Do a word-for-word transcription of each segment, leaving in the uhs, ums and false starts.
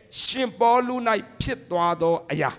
ရှင်ပေါလု၌ဖြစ်သွားသောအရာ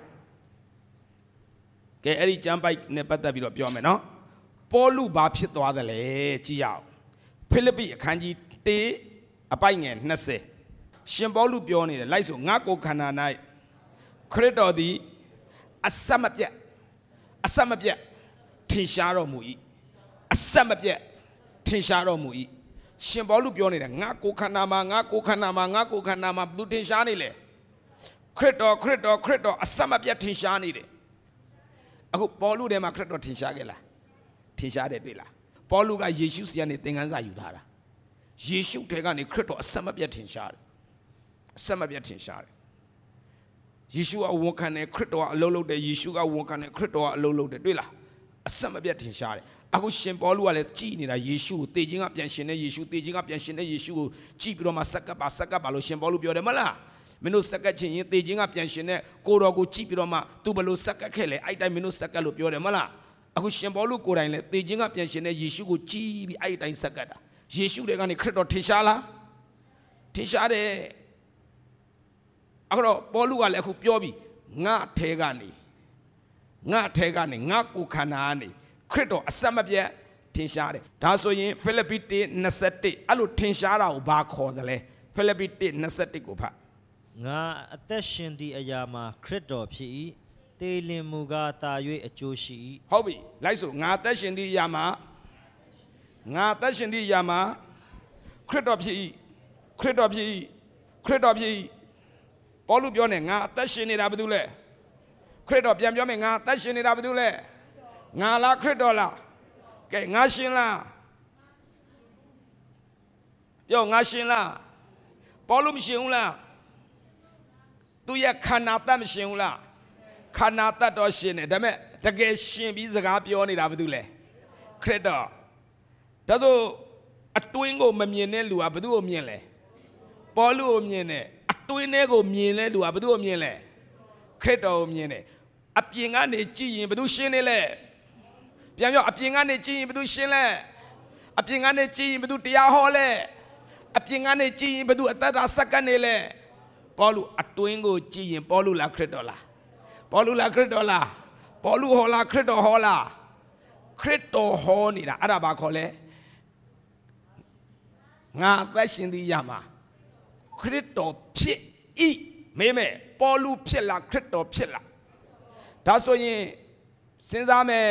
ကဲအဲ့ဒီကျမ်းပိုက်နဲ့ပတ်သက်ပြီးတော့ပြောမယ်နော်ပေါလုဘာဖြစ်သွားသလဲကြည့်ရအောင်ဖိလိပ္ပိအခန်းကြီးoneအပိုက်ငယ်twentyရှင်ပေါလုပြောနေတယ်လိုက်ဆိုငါကိုခန္ဓာ၌ခရစ်တော်သည်အဆက်မပြတ်အဆက်မပြတ်ထင်ရှားတော်မူ၏အဆက်မပြတ်ထင်ရှားတော်မူ၏ရှင်ပေါလုပြောနေတယ်ငါကိုခန္ဓာမှာငါကိုခန္ဓာမှာငါကိုခန္ဓာမှာဘယ်သူထင်ရှားနေလဲခရစ်တော်ခရစ်တော်ခရစ်တော်အဆက်မပြတ်ထင်ရှားနေတယ်အခုပေါလုထဲမှာခရစ်တော်ထင်ရှားခဲ့လားထင်ရှားတယ်တွေ့လားပေါလုကယေရှုစီကနေသင်ခန်းစာယူထားတာယေရှုထဲကနေခရစ်တော်အဆက်မပြတ်ထင်ရှားတယ်အဆက်မပြတ်ထင်ရှားတယ်ယေရှုကဝန်ခံတယ်ခရစ်တော်ကအလုပ်လုပ်တယ်ယေရှုကဝန်ခံတယ်ခရစ်တော်ကအလုပ်လုပ်တယ်တွေ့လားအဆက်မပြတ်ထင်ရှားတယ်အခုရှင်ပေါလုကလည်းကြည်နေတာယေရှုကိုတေခြင်းကပြန်ရှင်တဲ့ယေရှုတေခြင်းကပြန်ရှင်တဲ့ယေရှုကိုကြည်ပြီးတော့မှစက္ကပ်ပါစက္ကပ်ပါလို့ရှင်ပေါလုပြောတယ်မလားမင်းတို့စက္ကပ်ချင်းရင်တေခြင်းကပြန်ရှင်တဲ့ကိုတော်ကိုကြည်ပြီးတော့မှသူဘလို့စက္ကပ်ခဲ့လဲအဲ့တိုင်းမင်းတို့စက္ကပ်လို့ပြောတယ်မလားအခုရှင်ပေါလုကိုယ်တိုင်လည်းတေခြင်းကပြန်ရှင်တဲ့ယေရှုကိုကြည်ပြီးအဲ့တိုင်းစက္ကပ်တာယေရှုတွေကနေခရစ်တော်ထင်ရှားလားထင်ရှားတယ်အခုတော့ပေါလုကလည်းအခုပြောပြီးငါထဲကနေငါထဲကနေငါကိုခန္ဓာကနေခရစ်တော်အဆက်မပြတ်ထင်ရှားတယ်ဒါဆိုရင်ဖိလိပ္ပိone twenty-oneအဲ့လိုထင်ရှားတာကိုဘာခေါ်တယ်လဲဖိလိပ္ပိone twenty-oneကိုဖတ်ငါအသက်ရှင်သည့်အရာမှာခရစ်တော်ဖြစ်၏တေလင်မူကားတာ၍အကျိုးရှိ၏ဟုတ်ပြီလိုက်ဆိုငါအသက်ရှင်သည့်အရာမှာငါအသက်ရှင်သည့်အရာမှာခရစ်တော်ဖြစ်၏ခရစ်တော်ဖြစ်၏ခရစ်တော်ဖြစ်၏ပေါလုပြောနေငါအသက်ရှင်နေတာဘာလို့လဲခရစ်တော်ပြန်ပြောမယ်ငါအသက်ရှင်နေတာဘာလို့လဲငါလားခရစ်တော်လားကဲငါရှင်လားပြောငါရှင်လားပေါလုမရှင်ဘူးလားသူရဲ့ခန္ဓာတတ်မရှင်ဘူးလားခန္ဓာတတ်တော့ရှင်တယ်ဒါပေမဲ့တကယ်ရှင်ပြီးစကားပြောနေတာဘာလို့လဲခရစ်တော်ဒါဆိုအတွင်းကိုမမြင်တဲ့လူကဘာလို့မြင်လဲပေါလုကိုမြင်တယ်အတွင်းထဲကိုမြင်တဲ့လူကဘာလို့မြင်လဲခရစ်တော်ကိုမြင်တယ်အပြင်ကနေကြည့်ရင်ဘာလို့ရှင်းနေလဲပြန်ပြောအပြင်ကနေကြည့်ရင်ဘာလို့ရှင်းလဲအပြင်ကနေကြည့်ရင်ဘာလို့တရားဟောလဲအပြင်ကနေကြည့်ရင်ဘာလို့အသက်တာစက္ကန့်နေလဲပေါလုအတွင်းကိုကြည့်ရင်ပေါလုလားခရစ်တော်လားပေါလုလားခရစ်တော်လားပေါလုဟောလားခရစ်တော်ဟောလားခရစ်တော်ဟောနေတာအဲ့ဒါဘာခေါ်လဲငါအသက်ရှင်သည့်ရမှာခရစ်တော်ဖြစ်ဤမေးမယ်ပေါလုဖြစ်လားခရစ်တော်ဖြစ်လားဒါဆိုရင်စဉ်းစားမယ်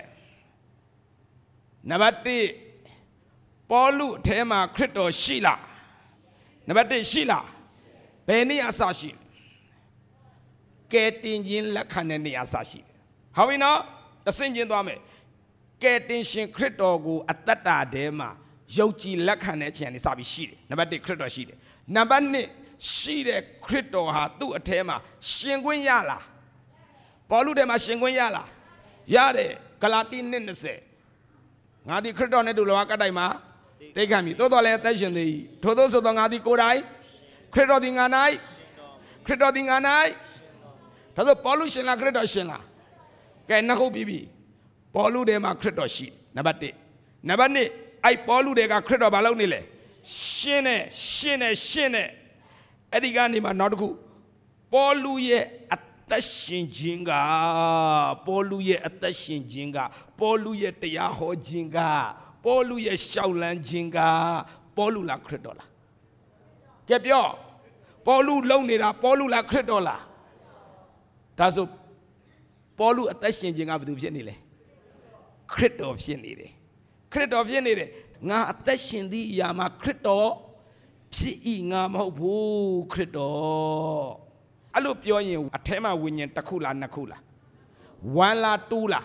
နံပါတ်oneပေါလုအထဲမှာခရစ်တော်ရှိလားနံပါတ်oneရှိလားဘယ်နေရာအစရှိကဲတင်ခြင်းလက်ခံတဲ့နေရာအစရှိတယ်ဟုတ်ပြီနော်တဆင့်ချင်းသွားမယ်ကဲတင်ရှင်ခရစ်တော်ကိုအသက်တာထဲမှာယုံကြည်လက်ခံတဲ့အချိန်နဲ့စပြီးရှိတယ်နံပါတ်oneခရစ်တော်ရှိတယ်နံပါတ်twoရှိတဲ့ခရစ်တော်ဟာသူ့အထဲမှာရှင်ခွင့်ရလားပေါလုထဲမှာရှင်ခွင့်ရလားရတယ်ဂလာတိone twentyငါသည်ခရစ်တော်နဲ့တူလောကတိုင်မှာတိတ်ခံပြီသို့တော်လည်းအသက်ရှင်သည်ထို့သောဆိုသောငါသည်ကိုယ်တိုင်ခရစ်တော်သည်ငါ၌ခရစ်တော်သည်ငါ၌ဒါဆိုပေါလုရှင်လားခရစ်တော်ရှင်လားကဲနှစ်ခုပြီးပြီပေါလုထဲမှာခရစ်တော်ရှိနံပါတ်oneနံပါတ်twoအဲ့ပေါလုတွေကခရစ်တော်ဘာလုပ်နေလဲရှင်းနေရှင်းနေရှင်းနေအဲ့ဒီကနေမှနောက်တစ်ခုပေါလုရဲ့အသက်ရှင်ခြင်းကပေါလုရဲ့အသက်ရှင်ခြင်းကပေါလုရဲ့တရားဟောခြင်းကပေါလုရဲ့ရှောက်လန်းခြင်းကပေါလုလားခရစ်တော်လားကဲပြောပေါလုလုံနေတာပေါလုလားခရစ်တော်လားဒါဆိုပေါလုအသက်ရှင်ခြင်းကဘာလို့ဖြစ်နေလဲခရစ်တော်ဖြစ်နေတယ်ခရစ်တော်ဖြစ်နေတယ်ငါအသက်ရှင်သည့်အရာမှာခရစ်တော်ဖြစ်ဤငါမဟုတ်ဘူးခရစ်တော်အဲ့လိုပြောရင်အထဲမှာဝိညာဉ်တစ်ခုလားနှစ်ခုလားoneလားtwoလား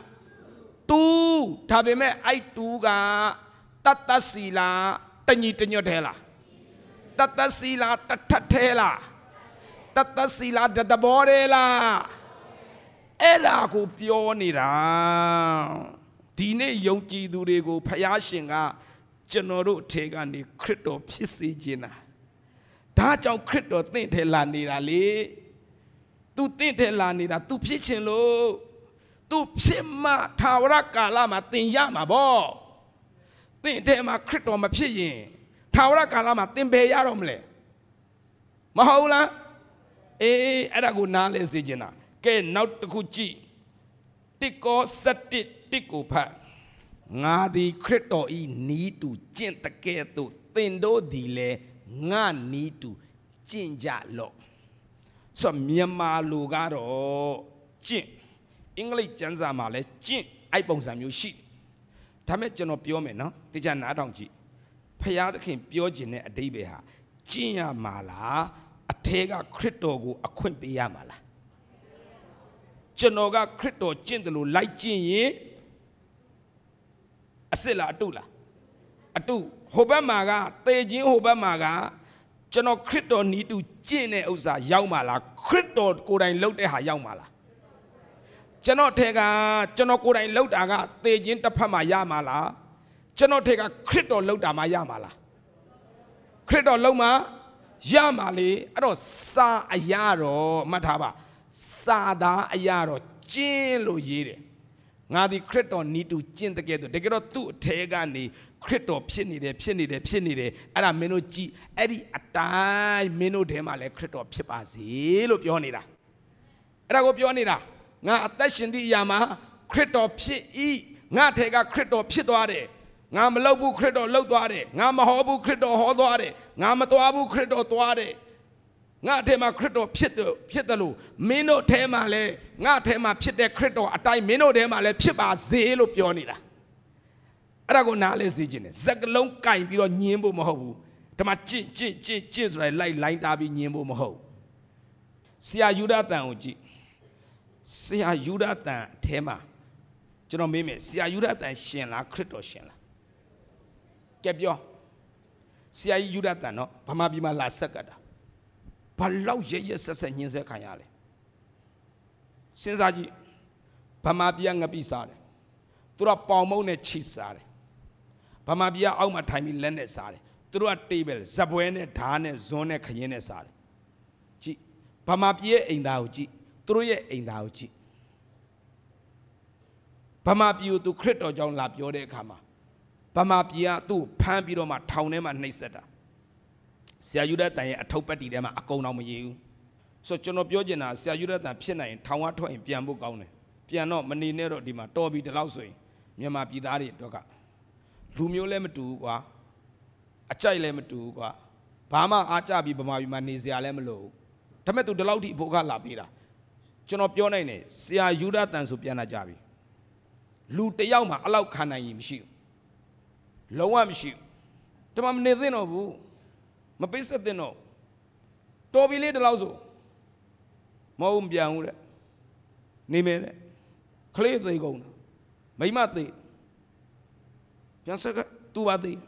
twoဒါပေမဲ့အဲ့twoကတတ်တစီလားတညီတညွတ်ထဲလားတတ်တစီလားတထက်ထဲလားတတ်တစီလားတတဘောထဲလားအဲ့ဒါကိုပြောနေတာဒီနေ့ယုံကြည်သူတွေကိုဖယားရှင်ကကျွန်တော်တို့အထက်ကနေခရစ်တော်ဖြစ်စေခြင်းတာဒါကြောင့်ခရစ်တော်သင်ထဲလာနေတာလေသူသင်ထဲလာနေတာသူဖြစ်ခြင်းလို့သူဖြစ်မှထာဝရကာလမှာသင်ရမှာပေါ့သင်ထဲမှာခရစ်တော်မဖြစ်ရင်ထာဝရကာလမှာသင်ဘယ်ရတော့မလဲမဟုတ်လားအေးအဲ့ဒါကိုနားလဲစေချင်တာကဲနောက်တစ်ခုကြည့်တစ်ကောစက်တစ်တစ်ကိုဖတ်ငါသည်ခရစ်တော်ဤနီးတူကျင့်တကဲ့သို့သင်တို့သည်လည်းငါနီးတူကျင့်ကြလော့ဆိုမြန်မာလူကတော့ကျင့်အင်္ဂလိပ်ကျမ်းစာမှာလည်းကျင့်အဲ့ပုံစံမျိုးရှိဒါမဲ့ကျွန်တော်ပြောမယ်နော်တခြားနားထောင်ကြည့်ဖယားသခင်ပြောခြင်းတဲ့အဓိပ္ပာယ်ဟာကျင့်ရမှာလားအထဲကခရစ်တော်ကိုအခွင့်ပေးရမှာလားကျွန်တော်ကခရစ်တော်ကျင့်တယ်လို့လိုက်ကျင့်ရင်အစ်စ်လားအတုလားအတုဟိုဘက်မှာကတေခြင်းဟိုဘက်မှာကကျွန်တော်ခရစ်တော်နီးတူကျင့်တဲ့ဥစ္စာရောက်မှာလားခရစ်တော်ကိုယ်တိုင်လုပ်တဲ့ဟာရောက်မှာလားကျွန်တော်ထဲကကျွန်တော်ကိုယ်တိုင်လုပ်တာကတေခြင်းတစ်ဖက်မှာရမှာလားကျွန်တော်ထဲကခရစ်တော်လုပ်တာမှရမှာလားခရစ်တော်လုပ်မှာရမှာလေအဲ့တော့စာအရာတော့မှတ်ထားပါစာသားအရာတော့ကျင့်လို့ရေးတယ်ငါဒီခရစ်တော်နီးတူကျင့်တဲ့ကဲ့သို့တကယ်တော့သူ့အထဲကနေခရစ်တော်ဖြစ်နေတယ်ဖြစ်နေတယ်ဖြစ်နေတယ်အဲ့ဒါမင်းတို့ကြည့်အဲ့ဒီအတိုင်းမင်းတို့ထဲမှာလည်းခရစ်တော်ဖြစ်ပါစေလို့ပြောနေတာအဲ့ဒါကိုပြောနေတာငါအသက်ရှင်သည့်အရာမှာခရစ်တော်ဖြစ်ဤငါထဲကခရစ်တော်ဖြစ်သွားတယ်ငါမလုပ်ဘူးခရစ်တော်လုပ်သွားတယ်ငါမဟောဘူးခရစ်တော်ဟောသွားတယ်ငါမသွားဘူးခရစ်တော်သွားတယ်ငါထဲမှာခရစ်တော်ဖြစ်တယ်ဖြစ်တယ်လို့မင်းတို့ထဲမှာလည်းငါထဲမှာဖြစ်တဲ့ခရစ်တော်အတိုင်းမင်းတို့ထဲမှာလည်းဖြစ်ပါစေလို့ပြောနေတာအဲ့ဒါကိုနားလဲစေခြင်းနဲ့စကလုံးကင်ပြီးတော့ညင်းဖို့မဟုတ်ဘူးဒီမှာကျင့်ကျင့်ကျင့်ကျင့်ဆိုတာလိုက်လိုင်းတာပြီးညင်းဖို့မဟုတ်ဆရာယူဒတန်ကိုကြည့်ဆရာယူဒတန်အထဲမှာကျွန်တော်မေးမယ်ဆရာယူဒတန်ရှင်လားခရစ်တော်ရှင်လားကဲပြောဆရာယူဒတန်နော်ဗမာပြည်မှာလာဆက်ကတာဘာလောက်ရရဆက်ဆက်ညင်းဆက်ခံရလဲစဉ်းစားကြည့်ဗမာပြည်ငပိစားတယ်သူတို့ပေါင်မုံနဲ့ချိစားတယ်ဗမာပြည်အောက်မှာထိုင်ပြီးလက်နဲ့စားတယ်သူတို့ကတေးပဲဇပွဲနဲ့ဓာတ်နဲ့ဇွန်းနဲ့ခရင်နဲ့စားတယ်ကြည့်ဗမာပြည်ရဲ့အိမ်သားကိုကြည့်သူတို့ရဲ့အိမ်သားကိုကြည့်ဗမာပြည်ကိုသူခရစ်တော်ကြောင့်လာပြောတဲ့အခါမှာဗမာပြည်ကသူ့ဖမ်းပြီးတော့မှထောင်ထဲမှာနှိပ်စက်တာဆရာယူဒတန်ရဲ့အထုပ်ပတ်တီထဲမှာအကုန်တော့မရဘူးဆိုတော့ကျွန်တော်ပြောချင်တာဆရာယူဒတန်ဖြစ်နိုင်ရင်ထောင်ကထွက်ရင်ပြန်ဖို့ကောင်းတယ်ပြန်တော့မနေနဲ့တော့ဒီမှာတော်ပြီဒီလောက်ဆိုရင်မြန်မာပြည်သားတွေအတွက်ကလူမျိုးလည်းမတူဘူးကွာအကြိုက်လည်းမတူဘူးကွာဘာမှအားကြပြီးဗမာပြည်မှာနေစရာလည်းမလိုဘူးဒါပေမဲ့သူဒီလောက်ထိအဖို့ကလာပေးတာကျွန်တော်ပြောနိုင်တယ်ဆရာယူဒတန်ဆိုပြန်လာကြပြီလူတယောက်မှအလောက်ခံနိုင်ရင်မရှိဘူးလုံးဝမရှိဘူးဒီမှာမနေသင့်တော့ဘူးမပိတ်ဆက်သင့်တော့တော်ပြီလေဒီလောက်ဆိုမဟုတ်မပြန်ဘူးတဲ့နေမယ်တဲ့ခလေးသေးကုန်တာမိမသေးပြန်ဆက်ကသူ့ပါသေး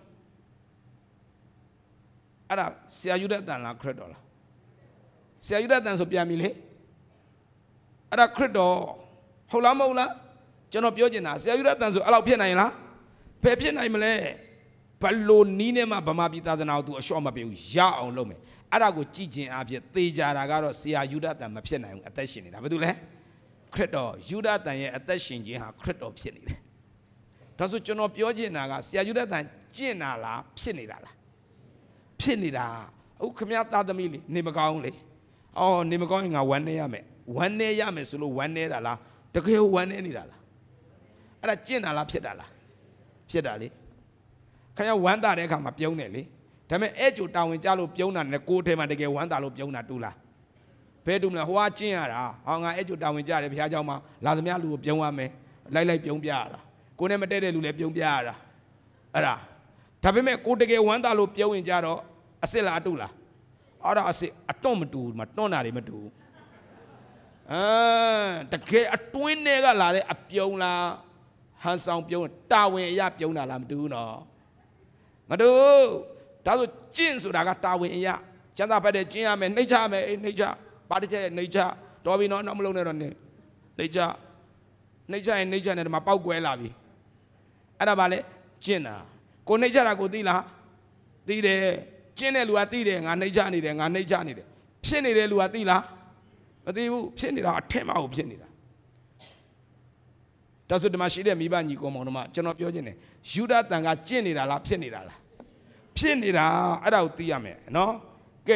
အဲ့ဒါဆရာယူဒတန်လားခရစ်တော်လားဆရာယူဒတန်ဆိုပြန်ပြီလေအဲ့ဒါခရစ်တော်ဟုတ်လားမဟုတ်လားကျွန်တော်ပြောချင်တာဆရာယူဒတန်ဆိုအဲ့လောက်ဖြစ်နိုင်လားဘယ်ဖြစ်နိုင်မလဲဘလို့နီးနေမှာဗမာပြည်သာသနာကိုသူအလျှော့မပေးဘူးရအောင်လုပ်မယ်အဲ့ဒါကိုကြည်ကျင်အဖြစ်သေချာတာကတော့ဆရာယူဒတန်မဖြစ်နိုင်ဘူးအသက်ရှင်နေတာဘာလို့လဲခရစ်တော်ယူဒတန်ရဲ့အသက်ရှင်ခြင်းဟာခရစ်တော်ဖြစ်နေတယ်ဒါဆိုကျွန်တော်ပြောချင်တာကဆရာယူဒတန်ကျင့်တာလားဖြစ်နေတာလားဖြစ်နေတာအခုခမရသားသမီးလေးနေမကောင်းလေအော်နေမကောင်းရင်ငါဝမ်းနေရမယ်ဝမ်းနေရမယ်ဆိုလို့ဝမ်းနေတာလားတကယ်ဝမ်းနေနေတာလားအဲ့ဒါကျင့်တာလားဖြစ်တာလားဖြစ်တာလေခင်ဗျာဝမ်းတာတဲ့အခါမှာပြုံးတယ်လေဒါပေမဲ့အဲ့ကျိုတာဝန်ကြလို့ပြုံးတာနဲ့ကိုယ်ထဲမှာတကယ်ဝမ်းတာလို့ပြုံးတာတူလားဘယ်တူမလဲဟိုကကျင့်ရတာဟောငါအဲ့ကျိုတာဝန်ကြတယ်ဘုရားเจ้าမှာလာသမျှလူကိုပြုံးရမယ်လိုက်လိုက်ပြုံးပြရတာကိုယ်နဲ့မတည့်တဲ့လူလည်းပြုံးပြရတာအဲ့ဒါဒါပေမဲ့ကိုတကယ်ဝမ်းတာလို့ပြုံးရင်ကြတော့အစ်စ်လားအတူလားအဲ့ဒါအစ်စ်အတွန့်မတူဘူးမှာတွန့်တာတွေမတူဘူးအာတကယ်အတွင်းထဲကလာတဲ့အပြုံးလားဟန်ဆောင်ပြုံးတာဝန်အရာပြုံးတာလားမတူဘူးနော်မတူဒါဆိုကျင့်ဆိုတာကတာဝန်အရာကျမ်းစာဖတ်တဲ့ကျင့်ရမယ်နှိမ့်ချမယ်အေးနှိမ့်ချပါတစ်ချက်နှိမ့်ချတော်ပြီနော်နောက်မလုံးနဲ့တော့နေနှိမ့်ချနှိမ့်ချရင်နှိမ့်ချနေတယ်မှာပောက်ကွဲလာပြီအဲ့ဒါပါလေကျင့်တာကိုနှိမ့်ချတာကိုသိလားသိတယ်ကျင့်တဲ့လူကသိတယ်ငါနှိမ့်ချနေတယ်ငါနှိမ့်ချနေတယ်ဖြစ်နေတဲ့လူကသိလားမသိဘူးဖြစ်နေတာအထက်မှာကိုဖြစ်နေတာဒါဆိုဒီမှာရှိတဲ့မိဘညီကောင်မောင်တို့မှကျွန်တော်ပြောချင်တယ်ယူဒတန်ကကျင့်နေတာလားဖြစ်နေတာလားဖြစ်နေတာအဲ့ဒါကိုသိရမယ်နော်ကဲ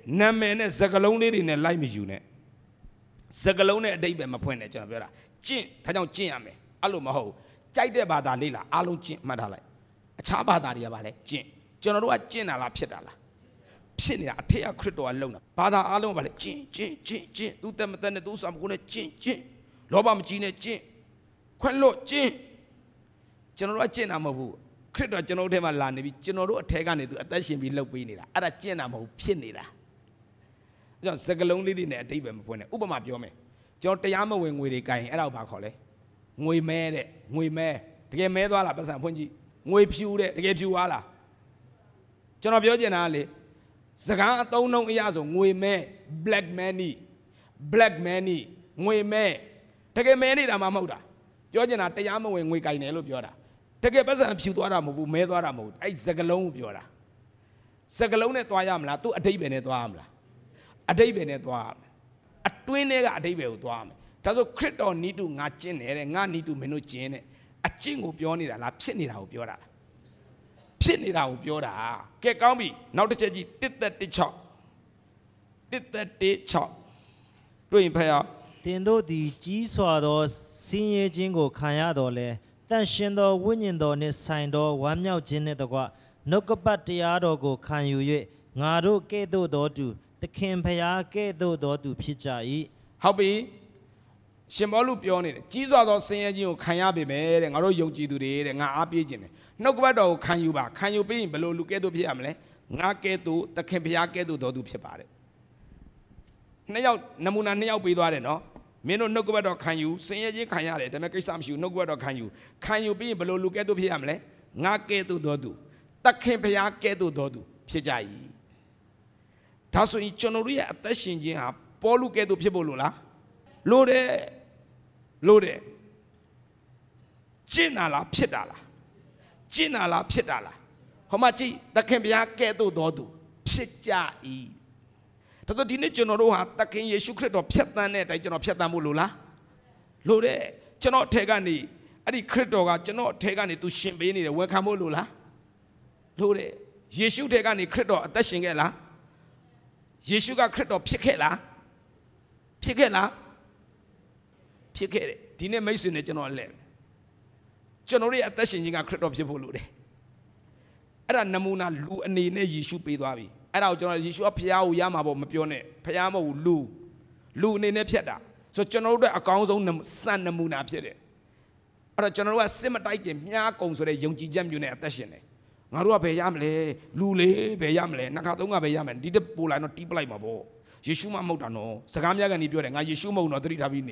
နာမည်နဲ့စကားလုံးလေးတွေနဲ့လိုက်မယူနဲ့စကားလုံးနဲ့အတိတ်ပဲမဖွင့်နဲ့ကျွန်တော်ပြောတာကျင့်ဒါကြောင့်ကျင့်ရမယ်အဲ့လိုမဟုတ်ကြိုက်တဲ့ဘာသာလေးလားအားလုံးကျင့်မှတ်ထားလိုက်အခြားဘာသာတွေကပါလဲကျင့်ကျွန်တော်တို့ကကျင့်တာလားဖြစ်တာလားဖြစ်နေတာအထက်ကခရစ်တော်ကလုံတာဘာသာအားလုံးကပါလဲကျင့်ကျင့်ကျင့်ကျင့်သူတက်မတက်နဲ့သူဆောင်ကိုနဲ့ကျင့်ကျင့်လောဘမကြီးနဲ့ကျင့်ခွင့်လွတ်ကျင့်ကျွန်တော်တို့ကကျင့်တာမဟုတ်ဘူးခရစ်တော်ကျွန်တော်တို့ထဲမှာလာနေပြီကျွန်တော်တို့အထက်ကနေသူအသက်ရှင်ပြီးလှုပ်ပေးနေတာအဲ့ဒါကျင့်တာမဟုတ်ဖြစ်နေတာအဲကြောင့်စကလုံးလေးတွေနဲ့အတိတ်ပဲမဖွင့်နဲ့ဥပမာပြောမယ်ကျွန်တော်တရားမဝင်ငွေတွေကိုင်အဲ့ဒါကိုဘာခေါ်လဲငွေမဲတဲ့ငွေမဲတကယ်မဲသွားလားပတ်စံဖွင့်ကြည့်ငွေဖြူတဲ့တကယ်ဖြူသွားလားကျွန်တော်ပြောချင်တာကလေစကားအသုံးနှုန်းအရဆိုငွေမဲ black money black money ငွေမဲတကယ်မဲနေတာမှမဟုတ်တာပြောချင်တာတရားမဝင်ငွေကိုင်တယ်လို့ပြောတာတကယ်ပတ်စံဖြူသွားတာမဟုတ်ဘူးမဲသွားတာမဟုတ်ဘူးအဲ့စကလုံးကိုပြောတာစကလုံးနဲ့သွားရမလားသူ့အတိတ်ပဲနဲ့သွားရမလားအတိတ်ပဲနဲ့သွားရမယ်အတွင်းထဲကအတိတ်ပဲကိုသွားရမယ်ဒါဆိုခရစ်တော်နီးတူငါကျင့်တယ်တဲ့ငါနီးတူမင်းတို့ကျင့်တဲ့အကျင့်ကိုပြောနေတာလားဖြစ်နေတာကိုပြောတာလားဖြစ်နေတာကိုပြောတာကဲကောင်းပြီနောက်တစ်ချက်ကြည့်တစ်သက်တစ်ချောက်တစ်သက်တစ်ချောက်တွေ့ရင်ဖတ်ရတင်တို့သည်ကြီးစွာသောစင်းရဲခြင်းကိုခံရတော်လဲတန်ရှင်သောဝိညာဉ်တော်နှင့်ဆိုင်သောဝမ်းမြောက်ခြင်းနှင့်တကွနှုတ်ကပတ်တရားတော်ကိုခံယူ၍ငါတို့ကဲ့သို့သောသူသခင်ဖျားကဲ့သို့သောသူဖြစ်ကြ၏ဟုတ်ပြီရှင်ဘောလူပြောနေတယ်ကြီးစွာသောစင်းရဲခြင်းကိုခံရပေမဲ့တဲ့ငါတို့ယုံကြည်သူတွေတဲ့ငါအားပေးခြင်းတယ်နှုတ်ကပတ်တော်ကိုခံယူပါခံယူပြီးရင်ဘယ်လိုလူကဲ့သို့ဖြစ်ရမလဲငါကဲ့သို့သခင်ဖျားကဲ့သို့သောသူဖြစ်ပါတယ်နှစ်ယောက်နမူနာနှစ်ယောက်ပေးသွားတယ်နော်မင်းတို့နှုတ်ကပတ်တော်ခံယူစင်ရချင်းခံရတယ်ဒါပေမဲ့ကိစ္စမရှိဘူးနှုတ်ကပတ်တော်ခံယူခံယူပြီးရင်ဘယ်လိုလူကဲ့သို့ဖြစ်ရမလဲငါကဲ့သို့တော်သူသခင်ဖျားကဲ့သို့တော်သူဖြစ်ကြ၏ဒါဆိုရင်ကျွန်တော်တို့ရဲ့အသက်ရှင်ခြင်းဟာပေါလုကဲ့သို့ဖြစ်ဖို့လို့လားလို့တယ်လို့တယ်ကျင့်တာလားဖြစ်တာလားကျင့်တာလားဖြစ်တာလားဟောမကြည့်သခင်ဖျားကဲ့သို့တော်သူဖြစ်ကြ၏ဒါဆိုဒီနေ့ကျွန်တော်တို့ဟာသခင်ယေရှုခရစ်တော်ဖြတ်သန်းတဲ့အတိုင်းကျွန်တော်ဖြတ်သန်းဖို့လို့လားလို့တဲ့ကျွန်တော်အထက်ကနေအဲ့ဒီခရစ်တော်ကကျွန်တော်အထက်ကနေသူရှင်ပေးနေတယ်ဝန်ခံဖို့လို့လားလို့တဲ့ယေရှုထက်ကနေခရစ်တော်အသက်ရှင်ခဲ့လားယေရှုကခရစ်တော်ဖြစ်ခဲ့လားဖြစ်ခဲ့လားဖြစ်ခဲ့တယ်ဒီနေ့မိတ်ဆွေနဲ့ကျွန်တော်လဲကျွန်တော်ရဲ့အသက်ရှင်ခြင်းကခရစ်တော်ဖြစ်ဖို့လို့တယ်အဲ့ဒါနမူနာလူအနေနဲ့ယေရှုပေးသွားပြီအဲ့ဒါကိုကျွန်တော်ယေရှုကဖျားကိုရမှာပေါ့မပြောနဲ့ဖျားမဟုတ်ဘူးလူလူအနေနဲ့ဖြတ်တာဆိုကျွန်တော်တို့အကောင်းဆုံးစံနမူနာဖြစ်တယ်အဲ့တော့ကျွန်တော်တို့ကစစ်မတိုက်ခင်မြားကုံဆိုတဲ့ယုံကြည်ချက်မျိုးနဲ့အသက်ရှင်တယ်ငါတို့ကဘယ်ရမလဲလူလေးဘယ်ရမလဲနှစ်ခါသုံးခါဘယ်ရမလဲဒီတက်ပို့လိုက်တော့တီးပလိုက်မှာပေါ့ယေရှုမှမဟုတ်တာနော်စကားများကနေပြောတယ်ငါယေရှုမဟုတ်တော့သတိထားပြီးနေ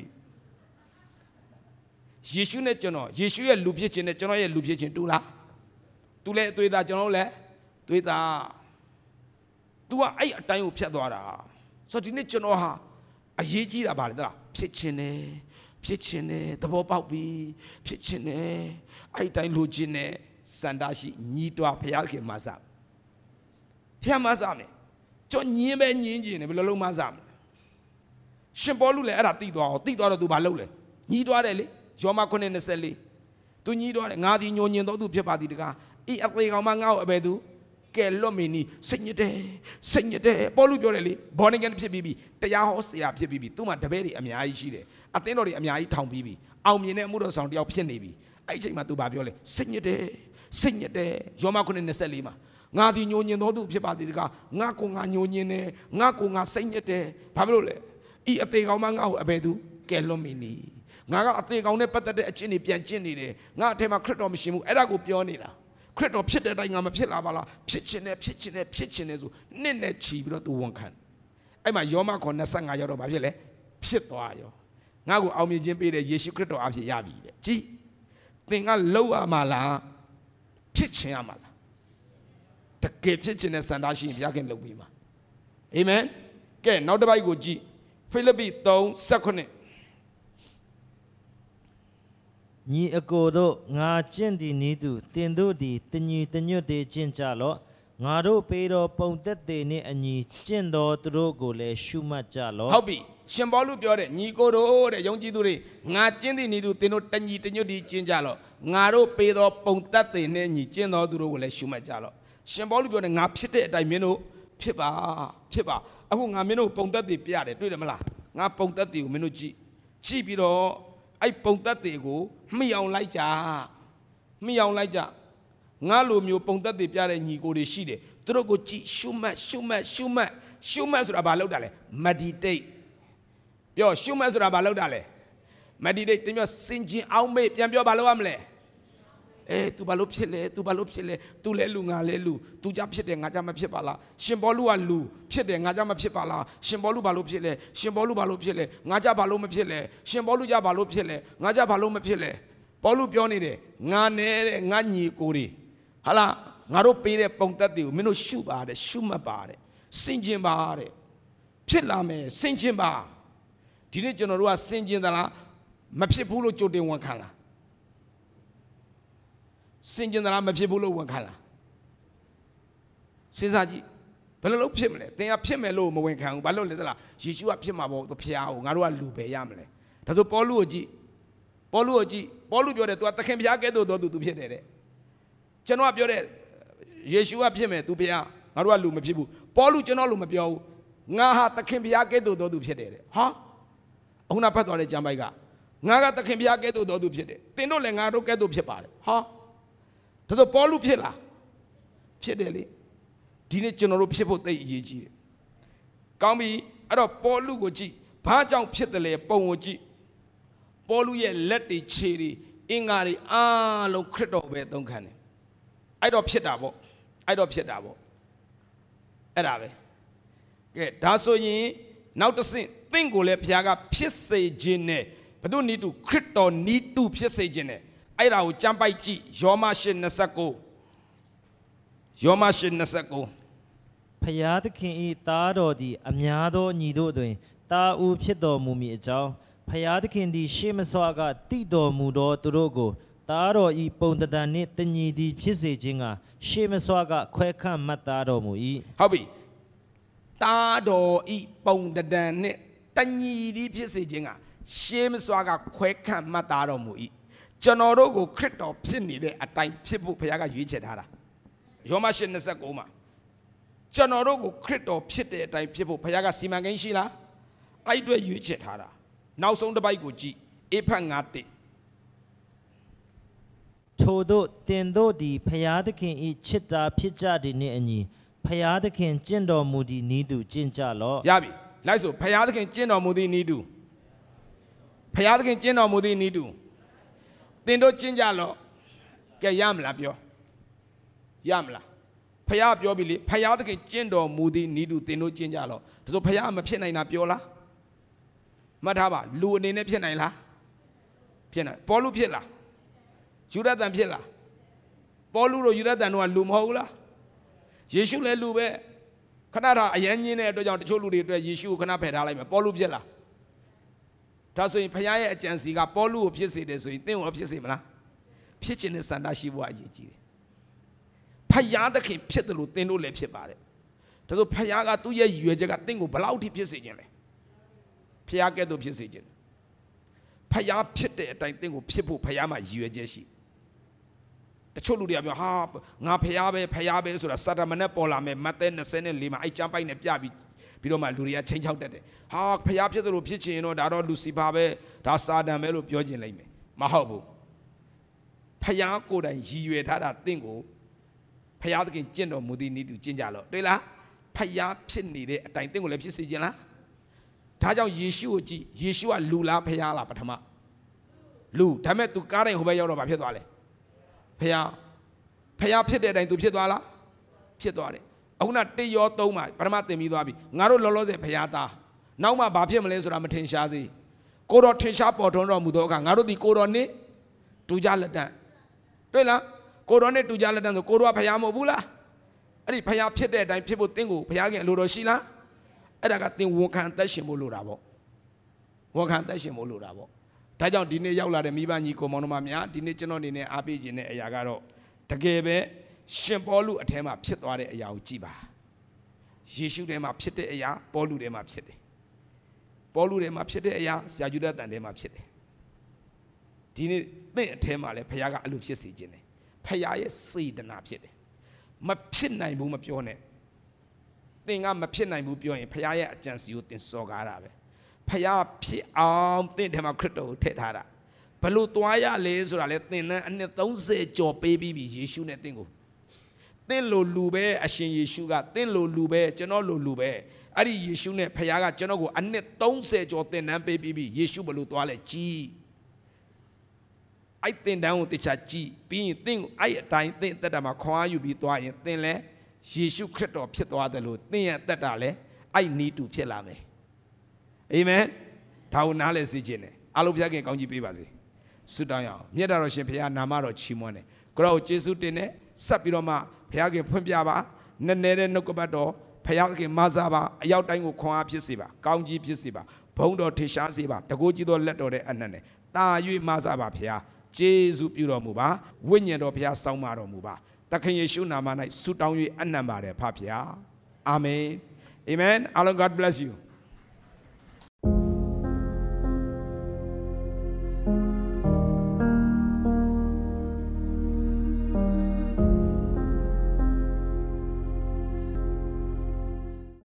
ယေရှုနဲ့ကျွန်တော်ယေရှုရဲ့လူဖြစ်ခြင်းနဲ့ကျွန်တော်ရဲ့လူဖြစ်ခြင်းတူလားသူလည်းအသွေးသားကျွန်တော်လည်းသွေးသားतू ကအဲ့အတိုင်းကိုဖြတ်သွားတာဆိုတော့ဒီနေ့ကျွန်တော်ဟာအရေးကြီးတာပါလေသလားဖြစ်ခြင်းနဲ့ဖြစ်ခြင်းနဲ့သဘောပေါက်ပြီးဖြစ်ခြင်းနဲ့အဲ့တိုင်းလိုချင်နဲ့စန္ဒရှိညီးတွားဖျားခင်မဆာဖျားမဆာမယ်ကျွန်ညင်းပဲညင်းကျင်တယ်ဘယ်လိုလုံးမဆာမလဲရှင်ပေါလုလည်းအဲ့ဒါသိသွားအောင်သိသွားတော့ तू ဘာလုပ်လဲညီးတွားတယ်လေယောမခုနှစ်၂၄ तू ညီးတွားတယ်ငါဒီညိုညင်တော်သူဖြစ်ပါသည်တကားဤအသေးကောင်မငါ့ကိုအဘယ်သူကဲလွတ်မင်းနီစိတ်ညစ်တယ်စိတ်ညစ်တယ်ပေါလုပြောတယ်လေဘော်နဂန်ဖြစ်ပြီးပြီတရားဟောဆရာဖြစ်ပြီးပြီသူ့မှာတပည့်တွေအများကြီးရှိတယ်အသင်းတော်တွေအများကြီးထောင်ပြီးပြီအောင်မြင်တဲ့အမှုတော်ဆောင်တယောက်ဖြစ်နေပြီအဲ့ဒီအချိန်မှာသူဘာပြောလဲစိတ်ညစ်တယ်စိတ်ညစ်တယ်ယောမခုနှစ်၂၄မှာငါဒီညိုညင်တော်သူဖြစ်ပါသည်တကားငါကိုငါညိုညင်တယ်ငါကိုငါစိတ်ညစ်တယ်ဘာဖြစ်လို့လဲဤအသေးကောင်မငါ့ကိုအဘယ်သူကဲလွတ်မင်းနီငါကအသေးကောင်နဲ့ပတ်သက်တဲ့အကျင့်တွေပြန်ကျင့်နေတယ်ငါအထက်မှာခရစ်တော်မရှိဘူးအဲ့ဒါကိုပြောနေတာခရစ်တော်ဖြစ်တဲ့အတိုင်းငါမဖြစ်လာပါလားဖြစ်ခြင်းနဲ့ဖြစ်ခြင်းနဲ့ဖြစ်ခြင်းနဲ့ဆိုနှစ်နဲ့ချီပြီးတော့သူဝန်ခံအဲ့မှာယောမခေါ်၂၅ရောက်တော့ဘာဖြစ်လဲဖြစ်သွားရောငါ့ကိုအောင်မြင်ခြင်းပေးတဲ့ယေရှုခရစ်တော်အဖြစ်ရပြီတဲ့ကြည်သင်ကလောက်ရမှာလားဖြစ်ခြင်းရမှာလားတကယ်ဖြစ်ခြင်းနဲ့စံထားရှိရင်ဘုရားခင်လုပ်ပြီးမှာအာမင်ကဲနောက်တစ်ပိုက်ကိုကြည့်ဖိလိပ္ပိ၃၁၉ညီအကိုတို့ငါကျင့်သည်နည်းတူတင်တို့သည်တညီတညွတ်သေးကျင့်ကြလော့ငါတို့ပေးတော်ပုံသက်သေးနှင့်အညီကျင့်တော်သူတို့ကိုလည်းရှုမှတ်ကြလော့ဟုတ်ပြီရှင်ပေါလုပြောတဲ့ညီကိုတို့တဲ့ယုံကြည်သူတွေငါကျင့်သည်နည်းတူတင်တို့တညီတညွတ်သေးကျင့်ကြလော့ငါတို့ပေးတော်ပုံသက်သေးနှင့်အညီကျင့်တော်သူတို့ကိုလည်းရှုမှတ်ကြလော့ရှင်ပေါလုပြောတဲ့ငါဖြစ်တဲ့အတိုင်းမင်းတို့ဖြစ်ပါဖြစ်ပါအခုငါမင်းတို့ပုံသက်တွေပြရတယ်တွေ့တယ်မလားငါပုံသက်တွေကိုမင်းတို့ကြည့်ကြည့်ပြီးတော့အဲ့ပုံသက်တွေကိုမှီအောင်လိုက်ကြမှီအောင်လိုက်ကြငါလိုမျိုးပုံသက်တွေပြတဲ့ညီကိုတွေရှိတယ်သူတို့ကိုကြည့်ရှုမှတ်ရှုမှတ်ရှုမှတ်ရှုမှတ်ဆိုတာဘာလုပ်တာလဲ meditate ပြောရှုမှတ်ဆိုတာဘာလုပ်တာလဲ meditate တင်ပြောစင်ကျင်အောင်မေ့ပြန်ပြောဘာလုပ်ရမလဲအေး तू ဘာလို့ဖြစ်လဲ तू ဘာလို့ဖြစ်လဲ तू လဲလူငါလဲလူ तू ကြဖြစ်တယ်ငါကြမဖြစ်ပါလားရှင်ဘောလူကလူဖြစ်တယ်ငါကြမဖြစ်ပါလားရှင်ဘောလူဘာလို့ဖြစ်လဲရှင်ဘောလူဘာလို့ဖြစ်လဲငါကြဘာလို့မဖြစ်လဲရှင်ဘောလူကြဘာလို့ဖြစ်လဲငါကြဘာလို့မဖြစ်လဲဘောလူပြောနေတယ်ငါနဲ့တဲ့ငါညီကိုတွေဟာလားငါတို့ပေးတဲ့ပုံသက်တွေကိုမင်းတို့ရှုပါတဲ့ရှုမှတ်ပါတဲ့စင်ကျင်ပါတဲ့ဖြစ်လာမယ်စင်ကျင်ပါဒီနေ့ကျွန်တော်တို့ကစင်ကျင်သလားမဖြစ်ဘူးလို့ကြိုတင်ဝန်ခံလားစင်ကျင်သလားမဖြစ်ဘူးလို့ဝန်ခံလားစဉ်းစားကြည့်ဘယ်လိုလုပ်ဖြစ်မလဲသင်ကဖြစ်မယ်လို့မဝန်ခံဘူးဘာလို့လဲသလားယေရှုကဖြစ်မှာပေါ့သူဖျားကိုငါတို့ကလူပဲရမလဲဒါဆိုပေါလုကိုကြည့်ပေါလုကိုကြည့်ပေါလုပြောတယ် तू ကသခင်ဖျားကဲ့သို့တော့ तू ဖြစ်တယ်တဲ့ကျွန်တော်ကပြောတဲ့ယေရှုကဖြစ်မယ် तू ဖျားငါတို့ကလူမဖြစ်ဘူးပေါလုကျွန်တော်လူမပြောဘူးငါဟာသခင်ဖျားကဲ့သို့တော့ तू ဖြစ်တယ်တဲ့ဟာအခုနဖတ်သွားတဲ့ကျမ်းပိုက်ကငါကသခင်ဖျားကဲ့သို့တော့ तू ဖြစ်တယ်သင်တို့လည်းငါတို့ကဲ့သို့ဖြစ်ပါတယ်ဟာဒါဆိုပေါလုဖြစ်လားဖြစ်တယ်လေဒီနေ့ကျွန်တော်တို့ဖြစ်ဖို့သိအရေးကြီးတယ်ကောင်းပြီအဲ့တော့ပေါလုကိုကြည့်ဘာကြောင့်ဖြစ်တယ်လဲပုံကိုကြည့်ပေါလုရဲ့လက်တွေခြေတွေအင်္ဂါတွေအားလုံးခရစ်တော်ပဲသုံးခံတယ်အဲ့တော့ဖြစ်တာပေါ့အဲ့တော့ဖြစ်တာပေါ့အဲ့ဒါပဲကဲဒါဆိုရင်နောက်တစ်ဆင့်သင်ကိုလည်းဘုရားကဖြစ်စေခြင်းနဲ့ဘု து နီတုခရစ်တော်နီတုဖြစ်စေခြင်းနဲ့အဲ့ဒါကိုကြမ်းပိုက်ကြည့်ယောမရှစ် နှစ်၉ယောမရှစ် နှစ်၉ဖယားသခင်ဤသားတော်သည်အများသောညီတို့တွင်တာဦးဖြစ်တော်မူမည်အကြောင်းဖယားသခင်သည်ရှေးမစွာကတည်တော်မူသောသူတို့ကိုသားတော်ဤပုံတတန်နှင့်တညီသည်ဖြစ်စေခြင်းကရှေးမစွာကခွဲခန့်မှတ်သားတော်မူ၏ဟုတ်ပြီသားတော်ဤပုံတတန်နှင့်တညီသည်ဖြစ်စေခြင်းကရှေးမစွာကခွဲခန့်မှတ်သားတော်မူ၏ကျွန်တော်တို့ကိုခရစ်တော်ဖြစ်နေတဲ့အတိုင်းဖြစ်ဖို့ဘုရားကရွေးချယ်ထားတာယောမရှစ် နှစ်၉မှာကျွန်တော်တို့ကိုခရစ်တော်ဖြစ်တဲ့အတိုင်းဖြစ်ဖို့ဘုရားကစီမံကိန်းရှိလားအဲ့အတွက်ရွေးချယ်ထားတာနောက်ဆုံးတစ်ပိုက်ကိုကြည့်အေဖတ်ငါး တစ်ထို့သောတင်တို့သည်ဖယားသခင်ဤချစ်တာဖြစ်ကြသည်နှင့်အညီဖယားသခင်ကျင့်တော်မူသည့်ဤသူကျင့်ကြလော့ရပြီလိုက်ဆိုဖယားသခင်ကျင့်တော်မူသည့်ဤသူဖယားသခင်ကျင့်တော်မူသည့်ဤသူတင်တို့ကျင့်ကြလော့ကဲရမလားပြောရမလားဖယားပြောပြီလေဖယားသခင်ကျင့်တော်မူသည့်ဤသူတင်တို့ကျင့်ကြလော့ဒါဆိုဖယားမဖြစ်နိုင်တာပြောလားမှတ်ထားပါလူအနေနဲ့ဖြစ်နိုင်လားဖြစ်နိုင်ပေါလုဖြစ်လားယူဒသန်ဖြစ်လားပေါလုတို့ယူဒသန်တို့ကလူမဟုတ်ဘူးလားယေရှုလည်းလူပဲခဏတာအယမ်းညင်းတဲ့အတွက်ကြောင့်တချို့လူတွေအတွက်ယေရှုကိုခဏဖယ်ထားလိုက်မယ်ပေါလုဖြစ်လားဒါဆိုရင်ဖခင်ရဲ့အကြံစီကပေါလုကိုဖြစ်စေတယ်ဆိုရင်သင်ကိုဖြစ်စေမလားဖြစ်ခြင်းနဲ့စန္ဒရှိဖို့အရေးကြီးတယ်ဖခင်သခင်ဖြစ်တယ်လို့သင်တို့လည်းဖြစ်ပါတယ်ဒါဆိုဖခင်ကသူ့ရဲ့ရွယ်ချက်ကသင်ကိုဘယ်လောက်ထိဖြစ်စေခြင်းလဲဖခင်ကဲ့သို့ဖြစ်စေခြင်းဖခင်ဖြစ်တဲ့အတိုင်းသင်ကိုဖြစ်ဖို့ဖခင်မှာရွယ်ချက်ရှိတချို့လူတွေကပြောဟာငါဖျားပဲဖျားပဲဆိုတာစာတမနဲ့ပေါ်လာမယ်မဿဲ ၂၄မှာအဲ့ကျမ်းပိုက်နဲ့ပြပြီးပြီးတော့မှလူတွေကချိန်ချောက်တတ်တယ်ဟာဖျားဖြစ်တယ်လို့ဖြစ်ချင်တော့ဒါတော့လူစီဖာပဲဒါစာတန်ပဲလို့ပြောကျင်လိုက်မယ်မဟုတ်ဘူးဖျားကိုယ်တိုင်ရည်ရွယ်ထားတာတင့်ကိုဖျားသခင်ကျင့်တော်မူသည့်နည်းတူကျင့်ကြလော့တွေ့လားဖျားဖြစ်နေတဲ့အတိုင်းတင့်ကိုလည်းဖြစ်စေခြင်းလားဒါကြောင့်ယေရှုကိုကြည့်ယေရှုကလူလားဖျားလားပထမလူဒါပေမဲ့ तू ကားတိုင်းဟိုဘက်ရောက်တော့ဘာဖြစ်သွားလဲဖျားဖျားဖြစ်တဲ့အတိုင်း तू ဖြစ်သွားလားဖြစ်သွားတယ်အခုနတေရောသုံးမှာပထမသင်ပြီးသွားပြီငါတို့လောလောဆယ်ဖျားသားနောက်မှဘာဖြစ်မလဲဆိုတာမထင်ရှားသေးကိုတော်ထင်ရှားပေါ်ထွန်းတော်မူသောအခါငါတို့ဒီကိုတော်နဲ့တူကြလက်တန့်တွေ့လားကိုတော်နဲ့တူကြလက်တန့်ဆိုကိုတော်ကဖျားမဟုတ်ဘူးလားအဲ့ဒီဖျားဖြစ်တဲ့အတိုင်းဖြစ်ဖို့သင်ကိုဖျားခင်အလိုတော်ရှိလားအဲ့ဒါကသင်ဝန်ခံသက်ရှင်ဖို့လိုတာပေါ့ဝန်ခံသက်ရှင်ဖို့လိုတာပေါ့ဒါကြောင့်ဒီနေ့ရောက်လာတဲ့မိဘညီကိုမောင်နှမများဒီနေ့ကျွန်တော်အနေနဲ့အားပေးခြင်းတဲ့အရာကတော့တကယ်ပဲရှင်ပေါလုအထဲမှာဖြစ်သွားတဲ့အရာကိုကြည့်ပါယေရှုထဲမှာဖြစ်တဲ့အရာပေါလုထဲမှာဖြစ်တယ်ပေါလုထဲမှာဖြစ်တဲ့အရာဆရာယူဒတန်ထဲမှာဖြစ်တယ်ဒီနေ့သင်အထဲမှာလည်းဖခင်ကအလိုဖြစ်စေခြင်းတယ်ဖခင်ရဲ့စေတနာဖြစ်တယ်မဖြစ်နိုင်ဘူးမပြောနဲ့ thing I'm a pin and move in Paya chance you think so garabe. Paya P arm think him a crypto tetara. Palutuaya lays or a letting and don't say your baby be issue nothing. Then lo lube, a shin sugar, then lo lube, general lube. Ari issue net Payaga general and net don't say your thing and baby, yeshu balutuale chi. I think down the chachi, being thing I time think that I'm a coin you be trying thing le, she should credit or pit or the loot, think that ale, I need to tell me. Amen. Town analysis gene. Alubiagan Conji Bibazi. Sudan, Yedaro Shepia Namaro Chimone. Grow Jesu Dine, Sapiroma, Piagi Pumpiaba, Nene Nokobado, Payaki Mazaba, Yautango Koa Pisiba, Conji Pisiba, Pondo Tishaziba, Tagojido Leto de Anane, Ta Yu Mazaba Pia. Jesu Puro Muba, Winyado Pia Saumaro Muba. Takan Yeshu Namana, Sudan, and Namare Papia. Amen. Amen. Allah God bless you.